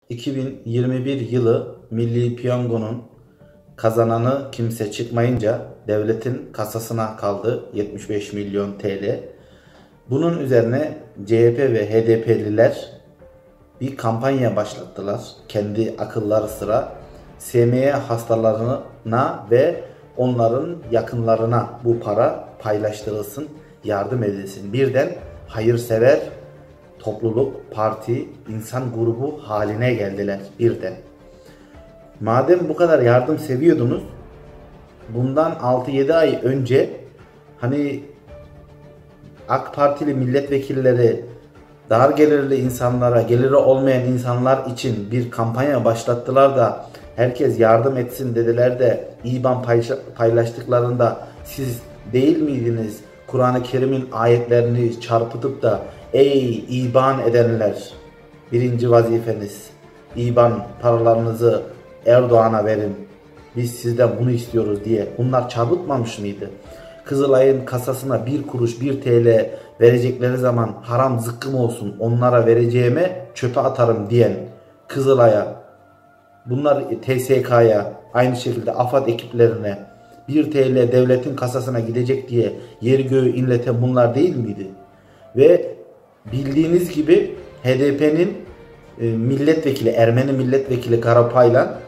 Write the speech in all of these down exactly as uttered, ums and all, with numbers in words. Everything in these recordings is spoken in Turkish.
iki bin yirmi bir yılı Milli Piyango'nun kazananı kimse çıkmayınca devletin kasasına kaldı yetmiş beş milyon T L. Bunun üzerine C H P ve H D P'liler bir kampanya başlattılar. Kendi akılları sıra S M E hastalarına ve onların yakınlarına bu para paylaştırılsın, yardım edilsin. Birden hayırsever topluluk, parti, insan grubu haline geldiler birden. Madem bu kadar yardım seviyordunuz, bundan altı yedi ay önce hani AK Partili milletvekilleri dar gelirli insanlara, geliri olmayan insanlar için bir kampanya başlattılar da herkes yardım etsin dediler de İ B A N paylaştıklarında siz değil miydiniz Kur'an-ı Kerim'in ayetlerini çarpıtıp da ey İ B A N edenler, birinci vazifeniz İ B A N paralarınızı Erdoğan'a verin, biz sizden bunu istiyoruz diye bunlar çarpıtmamış mıydı? Kızılay'ın kasasına bir kuruş bir T L verecekleri zaman haram zıkkım olsun onlara vereceğime çöpe atarım diyen Kızılay'a, bunlar T S K'ya, aynı şekilde AFAD ekiplerine bir T L devletin kasasına gidecek diye yeri göğü inleten bunlar değil miydi? Ve bildiğiniz gibi H D P'nin e, milletvekili, Ermeni milletvekili Karapaylan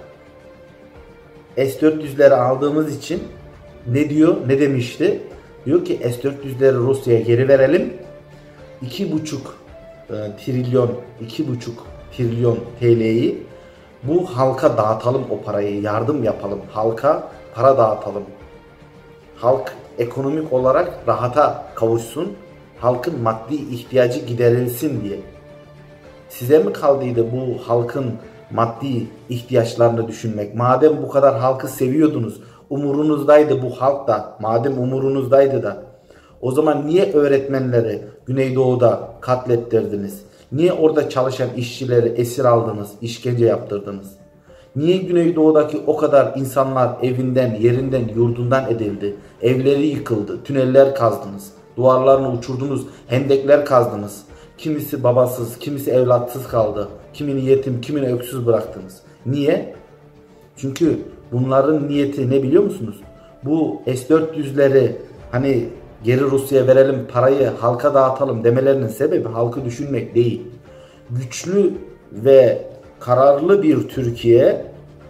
S dört yüzleri aldığımız için ne diyor, ne demişti? Diyor ki S dört yüzleri Rusya'ya geri verelim. iki buçuk e, trilyon, iki buçuk trilyon T L'yi bu halka dağıtalım, o parayı yardım yapalım. Halka para dağıtalım. Halk ekonomik olarak rahata kavuşsun. Halkın maddi ihtiyacı giderilsin diye. Size mi kaldıydı bu halkın maddi ihtiyaçlarını düşünmek? Madem bu kadar halkı seviyordunuz, umurunuzdaydı bu halk da, madem umurunuzdaydı da, o zaman niye öğretmenleri Güneydoğu'da katlettirdiniz? Niye orada çalışan işçileri esir aldınız, işkence yaptırdınız? Niye Güneydoğu'daki o kadar insanlar evinden, yerinden, yurdundan edildi? Evleri yıkıldı, tüneller kazdınız, duvarlarını uçurdunuz, hendekler kazdınız. Kimisi babasız, kimisi evlatsız kaldı. Kimini yetim, kimini öksüz bıraktınız. Niye? Çünkü bunların niyeti ne biliyor musunuz? Bu S dört yüzleri hani geri Rusya'ya verelim, parayı halka dağıtalım demelerinin sebebi halkı düşünmek değil. Güçlü ve kararlı bir Türkiye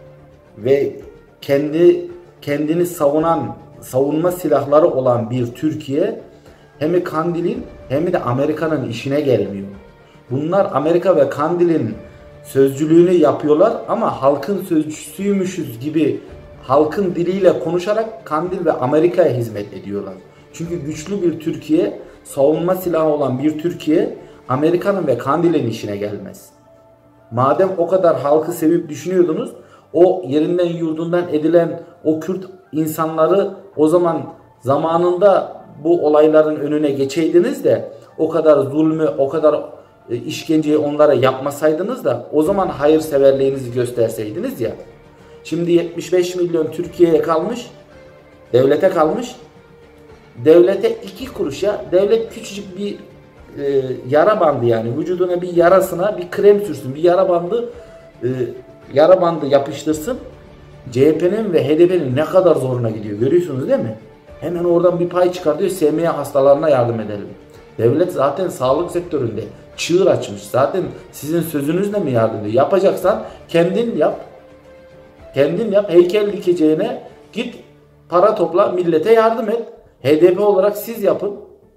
ve kendi kendini savunan, savunma silahları olan bir Türkiye hem Kandil'in hem de Amerika'nın işine gelmiyor. Bunlar Amerika ve Kandil'in sözcülüğünü yapıyorlar ama halkın sözcüsüymüşüz gibi halkın diliyle konuşarak Kandil ve Amerika'ya hizmet ediyorlar. Çünkü güçlü bir Türkiye, savunma silahı olan bir Türkiye Amerika'nın ve Kandil'in işine gelmez. Madem o kadar halkı sevip düşünüyordunuz, o yerinden yurdundan edilen o Kürt insanları o zaman zamanında bu olayların önüne geçeydiniz de o kadar zulmü, o kadar işkenceyi onlara yapmasaydınız da o zaman hayırseverliğinizi gösterseydiniz ya. Şimdi yetmiş beş milyon Türkiye'ye kalmış, devlete kalmış. Devlete iki kuruş ya. Devlet küçücük bir e, yara bandı, yani vücuduna bir yarasına bir krem sürsün, bir yara bandı e, yara bandı yapıştırsın. C H P'nin ve H D P'nin ne kadar zoruna gidiyor görüyorsunuz değil mi? Hemen oradan bir pay çıkartıyor, S M E hastalarına yardım edelim. Devlet zaten sağlık sektöründe çığır açmış. Zaten sizin sözünüzle mi yardım ediyor? Yapacaksan kendin yap. Kendin yap. Heykel dikeceğine git para topla, millete yardım et. H D P olarak siz yapın.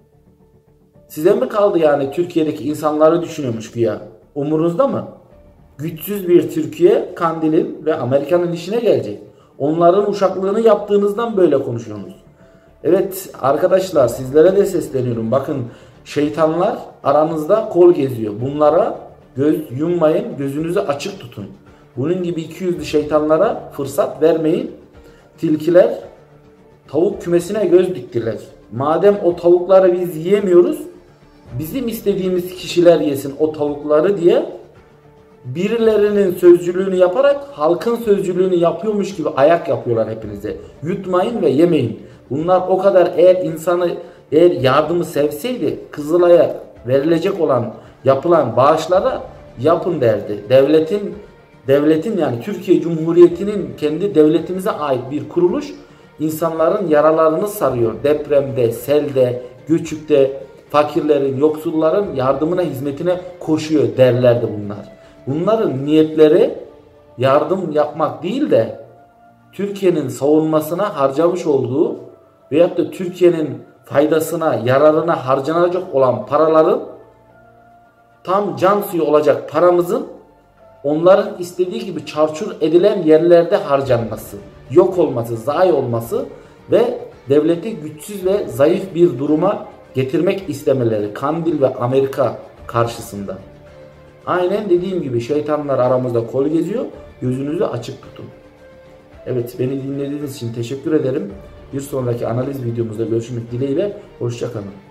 Size mi kaldı yani Türkiye'deki insanları düşünüyormuş güya? Umurunuzda mı? Güçsüz bir Türkiye Kandil'in ve Amerika'nın işine gelecek. Onların uşaklığını yaptığınızdan böyle konuşuyorsunuz. Evet arkadaşlar, sizlere de sesleniyorum. Bakın, şeytanlar aranızda kol geziyor. Bunlara göz yummayın, gözünüzü açık tutun. Bunun gibi iki yüzlü şeytanlara fırsat vermeyin. Tilkiler tavuk kümesine göz diktiler. Madem o tavukları biz yiyemiyoruz, bizim istediğimiz kişiler yesin o tavukları diye birilerinin sözcülüğünü yaparak halkın sözcülüğünü yapıyormuş gibi ayak yapıyorlar hepinize. Yutmayın ve yemeyin. Bunlar o kadar eğer insanı, eğer yardımı sevseydi Kızılay'a verilecek olan, yapılan bağışlara yapın derdi. Devletin devletin yani Türkiye Cumhuriyeti'nin kendi devletimize ait bir kuruluş insanların yaralarını sarıyor. Depremde, selde, göçükte fakirlerin, yoksulların yardımına, hizmetine koşuyor derlerdi bunlar. Bunların niyetleri yardım yapmak değil de Türkiye'nin savunmasına harcamış olduğu veyahut da Türkiye'nin faydasına, yararına harcanacak olan paraların tam can suyu olacak paramızın onların istediği gibi çarçur edilen yerlerde harcanması, yok olması, zayi olması ve devleti güçsüz ve zayıf bir duruma getirmek istemeleri Kandil ve Amerika karşısında. Aynen dediğim gibi şeytanlar aramızda kol geziyor. Gözünüzü açık tutun. Evet, beni dinlediğiniz için teşekkür ederim. Bir sonraki analiz videomuzda görüşmek dileğiyle. Hoşça kalın.